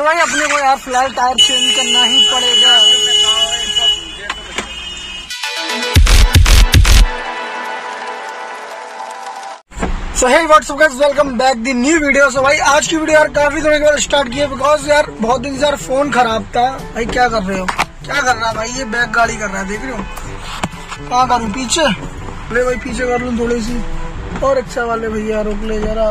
तो भाई अपने को यार फिलहाल टायर चेंज करना ही पड़ेगा। So hey WhatsApp guys, welcome back the new video. So भाई आज की वीडियो यार काफी दिनों के बाद स्टार्ट की है, बिकॉज यार बहुत दिन से यार फोन खराब था। भाई क्या कर रहे हो, क्या कर रहा है भाई? ये बैक गाड़ी कर रहा है, देख रहे हो? कहाँ करूँ, पीछे ले भाई, पीछे कर लूँ थोड़ी सी और अच्छा वाले भैया रोक ले जरा।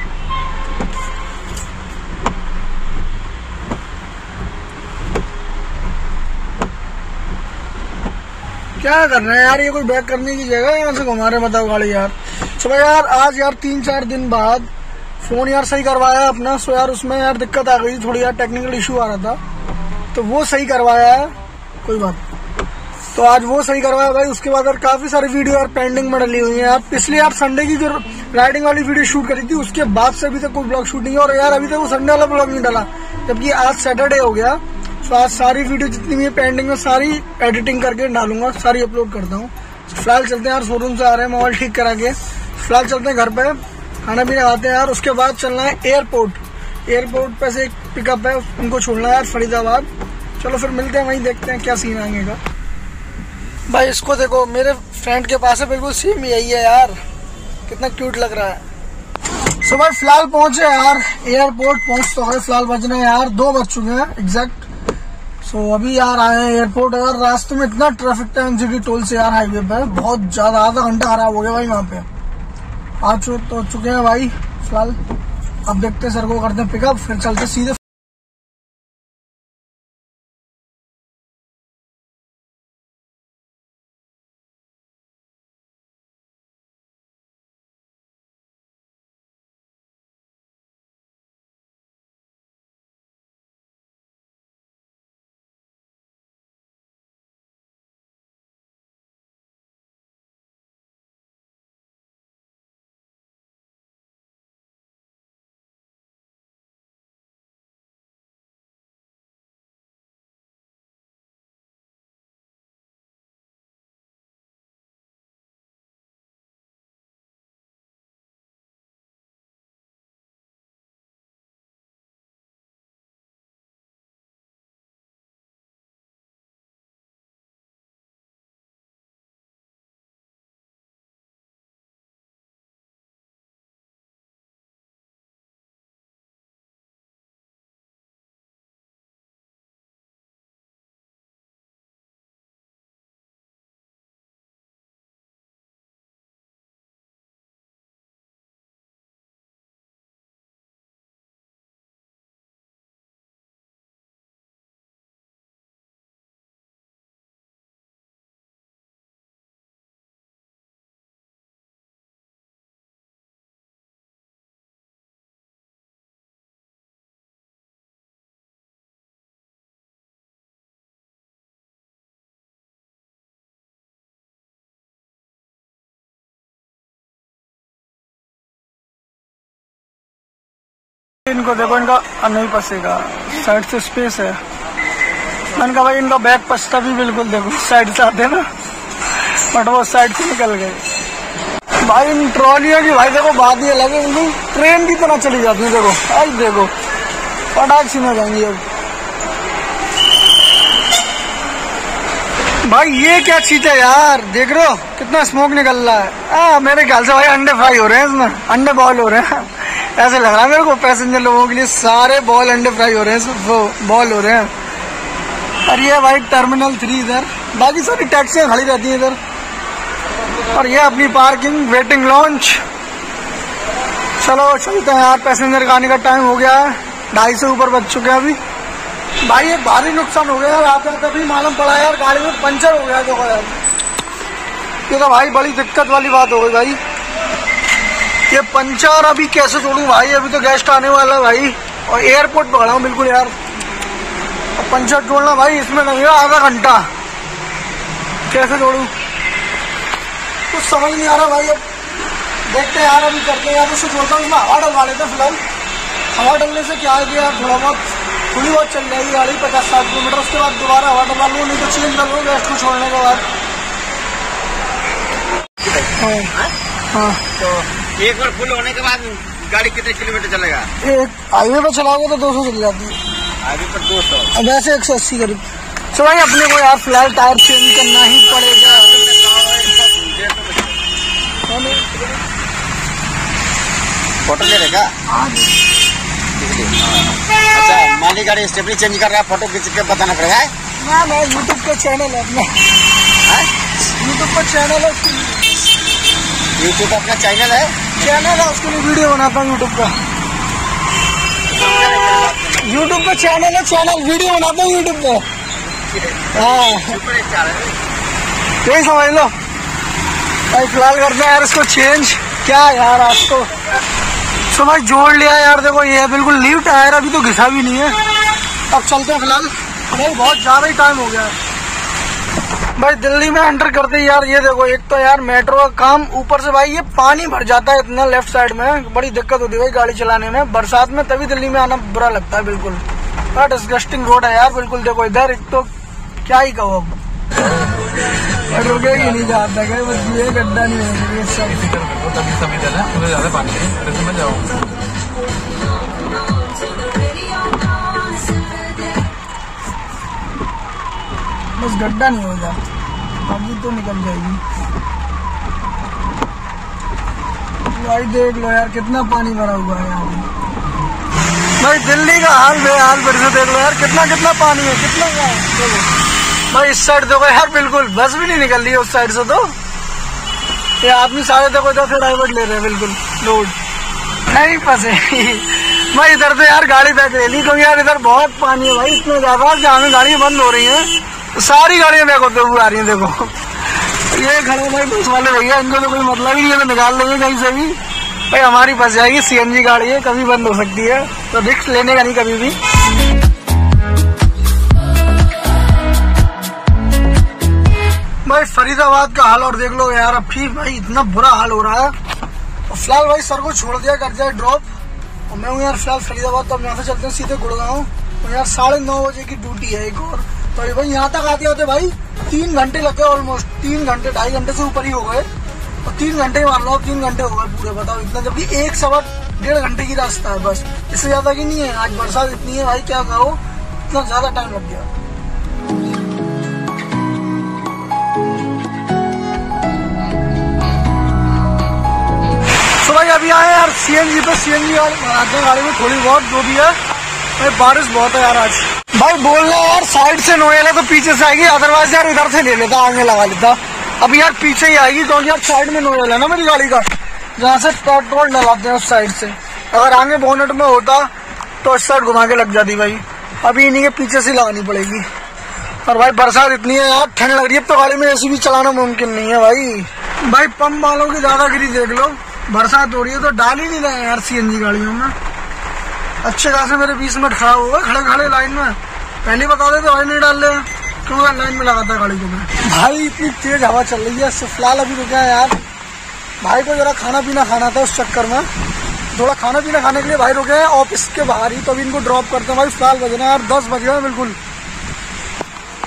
क्या कर रहे हैं यार, ये कोई बैक करने की जगह है? यहाँ से घुमा रहे बताओ गाड़ी यार। सो भाई यार आज यार 3-4 दिन बाद फोन यार सही करवाया अपना। सो यार उसमें यार दिक्कत आ गई थोड़ी, यार टेक्निकल इशू आ रहा था, तो वो सही करवाया है, कोई बात। तो आज वो सही करवाया भाई। उसके बाद यार काफी सारी वीडियो यार पेंडिंग में डली हुई है यार। पिछले यार संडे की जो राइडिंग वाली वीडियो शूट करी थी, उसके बाद से अभी तक कोई ब्लॉग शूट नहीं है। और यार अभी तक वो संडे वाला ब्लॉग नहीं डाला, जबकि आज सैटरडे हो गया। तो आज सारी वीडियो जितनी भी पेंडिंग में सारी एडिटिंग करके डालूंगा, सारी अपलोड करता हूँ। फिलहाल चलते हैं यार, शोरूम से आ रहे हैं मोबाइल ठीक करा के। फिलहाल चलते हैं घर पे, खाना पीना खाते हैं यार। उसके बाद चलना है एयरपोर्ट। एयरपोर्ट पे से एक पिकअप है, उनको छोड़ना है यार फरीदाबाद। चलो फिर मिलते हैं वहीं, देखते हैं क्या सीन आएंगे का। भाई इसको देखो, मेरे फ्रेंड के पास है, बिल्कुल सेम यही है यार, कितना क्यूट लग रहा है। सो भाई फिलहाल पहुंचे यार एयरपोर्ट, पहुंच तो है। फिलहाल बज रहे हैं यार 2 बज चुके हैं एग्जैक्ट। सो अभी यार आए हैं एयरपोर्ट। यार रास्ते में इतना ट्रैफिक था एमजीटी टोल से यार, हाईवे पे बहुत ज्यादा, आधा घंटा खराब हो गया भाई वहाँ पे। आ चुके हैं भाई फिलहाल। अब देखते हैं सर को करते हैं पिकअप, फिर चलते सीधे। इनको देखो, इनका नहीं पसेगा, साइड से स्पेस है। मैंने कहा भाई इनका बैग पसता भी बिल्कुल, देखो साइड से आते ना, बट वो साइड से निकल गए। भाई इन ट्रॉलियों की भाई देखो बात ये लगे, ट्रेन की तरह चली जाती है। देखो आज देखो पटाख सी में जाएंगी अब। भाई ये क्या चीज है यार, देख रहे हो कितना स्मोक निकल रहा है। मेरे ख्याल से भाई अंडे फ्राई हो रहे हैं इसमें, अंडे बॉयल हो रहे हैं, ऐसे लग रहा है मेरे को। पैसेंजर लोगों के लिए सारे बॉयल अंडे फ्राई हो रहे हैं, वो बॉयल हो रहे हैं। और ये भाई टर्मिनल 3 इधर, बाकी सारी टैक्सियां खड़ी रहती हैं इधर। और ये अपनी पार्किंग, वेटिंग लॉन्च। चलो चलते हैं यार, पैसेंजर का आने का टाइम हो गया है, 2:30 से ऊपर बज चुके हैं अभी। भाई ये भारी नुकसान हो गया यार, आप तभी मालूम पड़ा यार, गाड़ी में पंचर हो गया। देखो यार ये तो भाई बड़ी दिक्कत वाली बात हो गई भाई। ये पंचर अभी कैसे जोड़ूं भाई, अभी तो गेस्ट आने वाला है भाई, और एयरपोर्ट पकड़ा हूँ बिल्कुल यार। अब पंचर जोड़ना भाई इसमें लगेगा आधा घंटा, कैसे जोड़ूं कुछ समझ नहीं आ रहा भाई। अब देखते हैं यार, अभी करते हैं यार, उससे जोड़ता हूँ। हवा डलवा लेते फिलहाल। हवा डलने से क्या है कि यार थोड़ा बहुत थोड़ी बहुत चल जाएगी गाड़ी 50-60 किलोमीटर, उसके बाद दोबारा हवा डलवा लूँ, नहीं तो चेंज कर लूँ गेस्ट को छोड़ने के बाद। हाँ तो एक बार फुल होने के बाद गाड़ी कितने किलोमीटर चलेगा? एक हाईवे पे चलाओगे तो 200 चल जाती है। आगे पर 200, वैसे 180 करीब। तो भाई अपने को यार फिलहाल टायर चेंज करना ही पड़ेगा। फोटो ले रहेगा। अच्छा, मालिक गाड़ी स्टेपनी चेंज कर रहा है, फोटो खींच के बताना पड़ेगा। ना यूट्यूब का चैनल है अपना, यूट्यूब का चैनल है, यूट्यूब अपना चैनल है, उसके लिए वीडियो बनाता हूँ। यूट्यूब का चैनल है, वीडियो बनाता हूँ यूट्यूब पे। हाँ यही समझ लो भाई। फिलहाल करते हैं यार इसको चेंज। क्या यार आज तो भाई जोड़ लिया यार। देखो ये है बिल्कुल न्यू टायर, अभी तो घिसा भी नहीं है। अब चलते हैं फिलहाल, भाई बहुत ज्यादा ही टाइम हो गया है भाई। दिल्ली में एंटर करते ही यार ये देखो, एक तो यार मेट्रो का काम, ऊपर से भाई ये पानी भर जाता है इतना लेफ्ट साइड में, बड़ी दिक्कत होती है भाई गाड़ी चलाने में बरसात में। तभी दिल्ली में आना बुरा लगता है बिल्कुल। डिस्गस्टिंग रोड है यार बिल्कुल। देखो इधर एक तो क्या ही कहो, अब रुकेगी नहीं जाता है, बस ये गड्ढा नहीं है बस गड्ढा नहीं होगा, अभी तो निकल जाएगी भाई। देख लो यार कितना पानी भरा हुआ है यहाँ पे भाई। दिल्ली का हाल बेहाल फिर से देख लो यार, कितना पानी है, कितना देखो भाई। इस साइड देखो यार बिल्कुल बस भी नहीं निकल रही है उस साइड से। तो ये आदमी सारे देखो इधर से डाइवर्ट ले रहे हैं बिल्कुल, रोड नहीं फंसे भाई। इधर तो यार गाड़ी बैक ले ली क्योंकि यार इधर बहुत पानी है भाई, इतना ज्यादा कि हमें गाड़ियां बंद हो रही हैं। तो सारी गाड़ियां बैक होते हुए आ रही हैं। देखो ये खड़े भाई बस वाले भैया, इनको तो कोई मतलब ही नहीं है, तो निकाल लेंगे कहीं से भी भाई। हमारी फंस जाएगी, सीएनजी गाड़ी है, कभी बंद हो सकती है, तो रिस्क लेने का नहीं कभी भी। भाई फरीदाबाद का हाल और देख लो यार, अब फिर भाई इतना बुरा हाल हो रहा है। तो फिलहाल भाई सर को छोड़ दिया, कर दिया ड्रॉप, और मैं हूँ यार फिलहाल फरीदाबाद। तो अब यहाँ से चलते हैं सीधे गुड़गांव, और यार 9:30 बजे की ड्यूटी है एक और। तो भाई यहाँ तक आते होते भाई 3 घंटे लग गए, ऑलमोस्ट 3 घंटे, 2.5 घंटे से ऊपर ही हो गए। और 3 घंटे मान लो, 3 घंटे हो गए पूरे, बताओ इतना, जबकि 1-1.5 घंटे की रास्ता है बस, इससे ज्यादा की नहीं है। आज बरसात इतनी है भाई, क्या करो, इतना ज्यादा टाइम लग गया। तो भाई अभी आए यार सीएनजी पे, सीएनजी गाड़ी में थोड़ी बहुत जो भी है भाई। बारिश बहुत है यार आज भाई। बोल रहे यार साइड से नोएल है तो पीछे से आएगी, अदरवाइज यार इधर से ले लेता, आगे लगा लेता। अब यार पीछे ही आएगी क्योंकि यार साइड में नोएल है ना मेरी गाड़ी का, जहाँ से पेट्रोल डलाते हैं उस साइड से। अगर आगे बोनेट में होता तो इस साइड घुमा के लग जाती भाई। अभी इन्हीं के पीछे से लगानी पड़ेगी। और भाई बरसात इतनी है यार, ठंड लग रही है, तो गाड़ी में एसी भी चलाना मुमकिन नहीं है भाई। पंप वालों की दादागिरी देख लो, बरसात हो रही है तो डाल ही नहीं रहे यार सीएनजी गाड़ियों में। अच्छे खासे मेरे 20 मिनट खड़ा हुआ खड़े लाइन में, पहले बता देते भाई नहीं डाल रहे, क्यों लाइन में लगाता गाड़ी को मैं। भाई इतनी तेज हवा चल रही है, फिलहाल अभी रुका है यार। भाई को जरा खाना पीना खाना था, उस चक्कर में थोड़ा खाना पीना खाने के लिए भाई रुके हैं ऑफिस के बाहर ही। तो अभी इनको ड्रॉप करते हैं भाई। फिलहाल बज रहे हैं यार 10 बज गए बिल्कुल।